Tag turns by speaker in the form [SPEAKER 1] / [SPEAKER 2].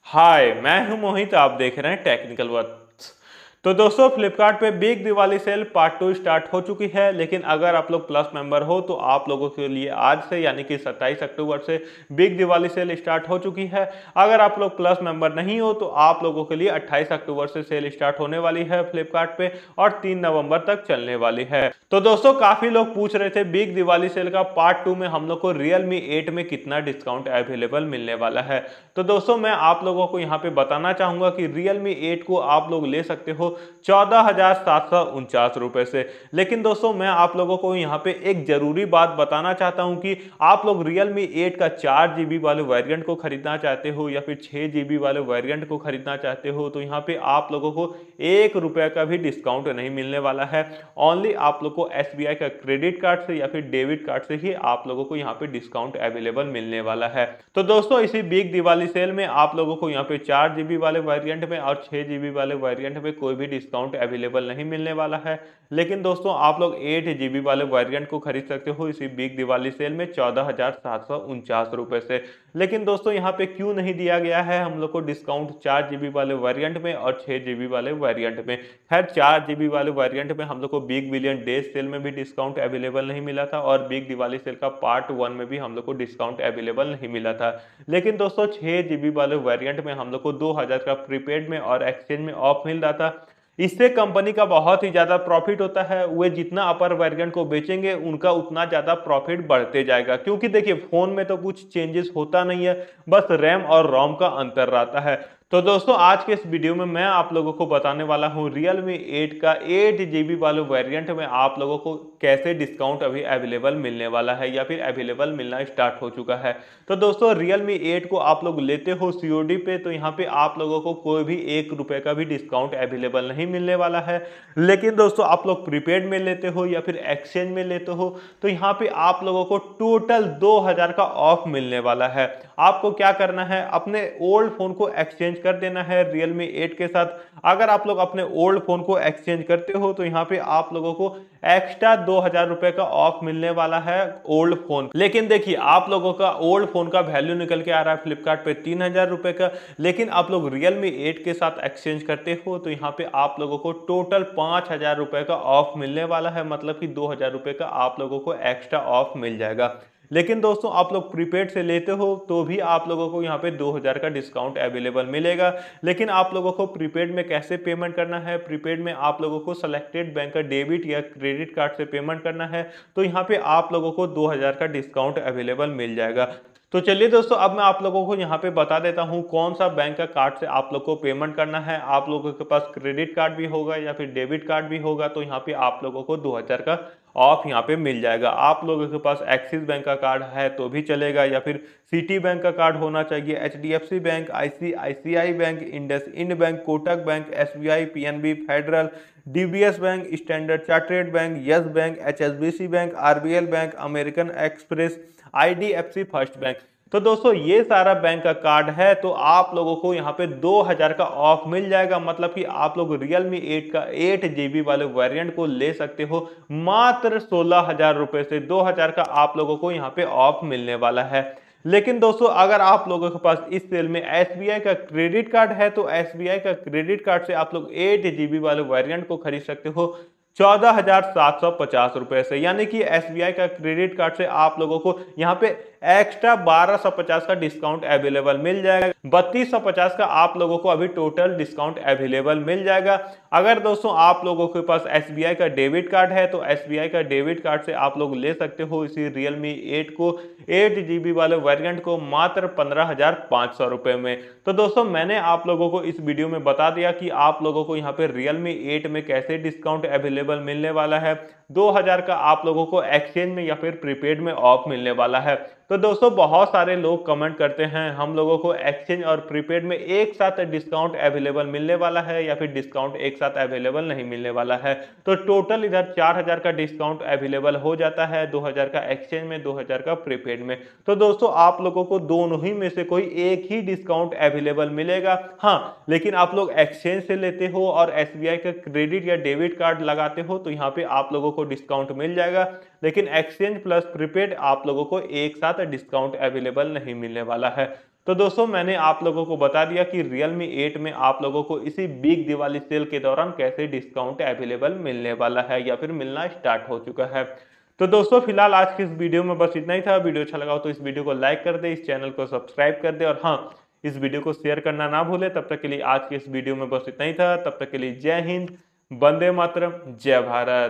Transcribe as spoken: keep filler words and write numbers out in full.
[SPEAKER 1] हाय, मैं हूं मोहित। आप देख रहे हैं टेक्निकल वर्ड्स। तो दोस्तों, फ्लिपकार्ट पे big Diwali sale part two start हो चुकी है। लेकिन अगर आप लोग प्लस मेंबर हो तो आप लोगों के लिए आज से यानी कि सत्ताईस अक्टूबर से बिग दिवाली सेल स्टार्ट हो चुकी है। अगर आप लोग प्लस मेंबर नहीं हो तो आप लोगों के लिए अट्ठाईस अक्टूबर से सेल स्टार्ट होने वाली है फ्लिपकार्ट पे और तीन नवंबर तक चलने वाली है। तो दोस्तों, काफी लोग पूछ रहे थे बिग दिवाली सेल का पार्ट टू में हम लोग को रियलमी एट में कितना डिस्काउंट अवेलेबल मिलने वाला है। तो दोस्तों, मैं आप लोगों को यहाँ पे बताना चाहूंगा कि रियलमी एट को आप लोग ले सकते हो चौदह हजार सात सौ उनचास रुपए से। लेकिन दोस्तों, मैं आप लोगों को यहाँ पे एक जरूरी बात बताना चाहता हूँ कि आप लोग रियलमी एट का चार जीबी वाले वेरिएंट को खरीदना चाहते हो या फिर छह जीबी वाले वेरिएंट को खरीदना चाहते हो तो यहाँ पे आप लोगों को एक रुपए का भी डिस्काउंट नहीं मिलने वाला है। ओनली आप लोग को एस बी आई का क्रेडिट कार्ड से या फिर डेबिट कार्ड से ही आप लोगों को यहाँ पे डिस्काउंट अवेलेबल मिलने वाला है। तो दोस्तों, इसी बिग दिवाली सेल में आप लोगों को यहाँ पे चार जीबी वाले वेरिएंट में और छह जीबी वाले वेरिएंट में कोई भी डिस्काउंट अवेलेबल नहीं मिलने वाला है। लेकिन दोस्तों, आप लोग एट जीबी वाले वेरिएंट को खरीद सकते हो इसी बिग दिवाली सेल में चौदह हजार सात सौ उनचास रुपए से। लेकिन दोस्तों, यहाँ पे क्यों नहीं दिया गया है हम लोग को डिस्काउंट चार जीबी वाले वेरिएंट में और छह जीबी वाले वेरिएंट में? खैर, चार जीबी वाले वेरिएंट में हम लोग को बिग बिलियन डेज सेल में भी डिस्काउंट अवेलेबल नहीं मिला था और बिग दिवाली सेल का पार्ट वन में भी हम लोग को डिस्काउंट अवेलेबल नहीं मिला था। लेकिन दोस्तों, छह जीबी वाले वेरिएंट में हम लोग को दो हजार का प्रीपेड में और एक्सचेंज में ऑफ मिल रहा था। इससे कंपनी का बहुत ही ज्यादा प्रॉफिट होता है। वे जितना अपर वेरिएंट को बेचेंगे उनका उतना ज्यादा प्रॉफिट बढ़ते जाएगा, क्योंकि देखिए फोन में तो कुछ चेंजेस होता नहीं है, बस रैम और रोम का अंतर रहता है। तो दोस्तों, आज के इस वीडियो में मैं आप लोगों को बताने वाला हूं रियलमी एट का एट जीबी वाले वेरिएंट में आप लोगों को कैसे डिस्काउंट अभी अवेलेबल मिलने वाला है या फिर अवेलेबल मिलना स्टार्ट हो चुका है। तो दोस्तों, रियलमी एट को आप लोग लेते हो सीओडी पे तो यहाँ पे आप लोगों को कोई भी एक रुपए का भी डिस्काउंट अवेलेबल नहीं मिलने वाला है। लेकिन दोस्तों, आप लोग प्रीपेड में लेते हो या फिर एक्सचेंज में लेते हो तो यहाँ पे आप लोगों को टोटल दो हजार का ऑफ मिलने वाला है। आपको क्या करना है, अपने ओल्ड फोन को एक्सचेंज कर देना है रियलमी एट के साथ। अगर आप लोग अपने ओल्ड फोन को एक्सचेंज करते हो तो यहाँ पे आप लोगों को एक्स्ट्रा दो हजार रुपए का ऑफ मिलने वाला है ओल्ड फोन। लेकिन देखिए, आप लोगों का ओल्ड फोन का वैल्यू निकल के आ रहा है फ्लिपकार्ट पे तीन हजार रुपए का। लेकिन आप लोग रियलमी एट के साथ एक्सचेंज करते हो तो यहाँ पे आप लोगों को टोटल पांच हजार रुपए का ऑफ मिलने वाला है, मतलब कि दो हजार रुपए का आप लोगों को एक्स्ट्रा ऑफ मिल जाएगा। लेकिन दोस्तों, आप लोग प्रीपेड से लेते हो तो भी आप लोगों को यहाँ पे दो हजार का डिस्काउंट अवेलेबल मिलेगा। लेकिन आप लोगों को प्रीपेड में कैसे पेमेंट करना है, प्रीपेड में आप लोगों को सेलेक्टेड बैंक का डेबिट या क्रेडिट कार्ड से पेमेंट करना है तो यहाँ पे आप लोगों को दो हजार का डिस्काउंट अवेलेबल मिल जाएगा। तो चलिए दोस्तों, अब मैं आप लोगों को यहाँ पे बता देता हूँ कौन सा बैंक का कार्ड से आप लोग को पेमेंट करना है। आप लोगों के पास क्रेडिट कार्ड भी होगा या फिर डेबिट कार्ड भी होगा तो यहाँ पे आप लोगों को दो हजार का ऑफ यहाँ पे मिल जाएगा। आप लोगों के पास एक्सिस बैंक का कार्ड है तो भी चलेगा या फिर सिटी बैंक का कार्ड होना चाहिए, H D F C bank, I C I C I bank, IndusInd bank, Kotak bank, S B I, P N B, federal, D B S bank, Standard Chartered bank, Yes bank, H S B C bank, R B L bank, American Express, I D F C first bank. तो दोस्तों, ये सारा bank का card है तो आप लोगों को यहाँ पे दो हजार का ऑफ मिल जाएगा, मतलब कि आप लोग रियलमी एट का एट जीबी वाले वेरिएंट को ले सकते हो मात्र सोलह हजार रुपए से। दो हजार का आप लोगों को यहाँ पे ऑफ मिलने वाला है। लेकिन दोस्तों, अगर आप लोगों के पास इस सेल में एस बी आई का क्रेडिट कार्ड है तो एस बी आई का क्रेडिट कार्ड से आप लोग एट जीबी वाले वेरिएंट को खरीद सकते हो चौदह हजार सात सौ पचास रुपए से। यानी कि एस बी आई का क्रेडिट कार्ड से आप लोगों को यहाँ पे एक्स्ट्रा बारह सौ पचास का डिस्काउंट अवेलेबल मिल जाएगा। बत्तीस सौ पचास का आप लोगों को अभी टोटल डिस्काउंट अवेलेबल मिल जाएगा। अगर दोस्तों आप लोगों के पास एस बी आई का डेबिट कार्ड है तो एस बी आई का डेबिट कार्ड से आप लोग ले सकते हो इसी रियलमी एट को एट जीबी वाले वेरिएंट को मात्र पंद्रह हजार पाँच सौ रुपए में। तो दोस्तों, मैंने आप लोगों को इस वीडियो में बता दिया कि आप लोगों को यहाँ पे रियलमी एट में कैसे डिस्काउंट अवेलेबल मिलने वाला है। दो हजार का आप लोगों को एक्सचेंज में या फिर प्रीपेड में ऑफ मिलने वाला है। तो दोस्तों, बहुत सारे लोग कमेंट करते हैं हम लोगों को एक्सचेंज और प्रीपेड में एक साथ डिस्काउंट अवेलेबल मिलने वाला है या फिर डिस्काउंट एक साथ अवेलेबल नहीं मिलने वाला है। तो टोटल इधर चार हजार का डिस्काउंट अवेलेबल हो जाता है, दो हजार का एक्सचेंज में, दो हजार का प्रीपेड में। तो दोस्तों, आप लोगों को दोनों ही में से कोई एक ही डिस्काउंट अवेलेबल मिलेगा। हाँ, लेकिन आप लोग एक्सचेंज से लेते हो और एस बी आई का क्रेडिट या डेबिट कार्ड लगाते हो तो यहाँ पे आप लोगों को डिस्काउंट मिल जाएगा। लेकिन एक्सचेंज प्लस प्रीपेड आप लोगों को एक साथ डिस्काउंट अवेलेबल नहीं मिलने वाला है। तो दोस्तों मैंने आप लोगों को बता दिया कि Realme एट में आप लोगों को इसी बिग दिवाली सेल के दौरान कैसे डिस्काउंट अवेलेबल मिलने वाला है या फिर मिलना स्टार्ट हो चुका है। तो दोस्तों फिलहाल आज की इस वीडियो में बस इतना ही था। वीडियो अच्छा लगा हो तो इस वीडियो को लाइक कर दे, इस चैनल को सब्सक्राइब कर दे और हाँ, इस वीडियो को शेयर करना ना भूले। तब तक के लिए आज की इस वीडियो में बस इतना ही था। तब तक के लिए जय हिंद, वंदे मातरम, जय भारत।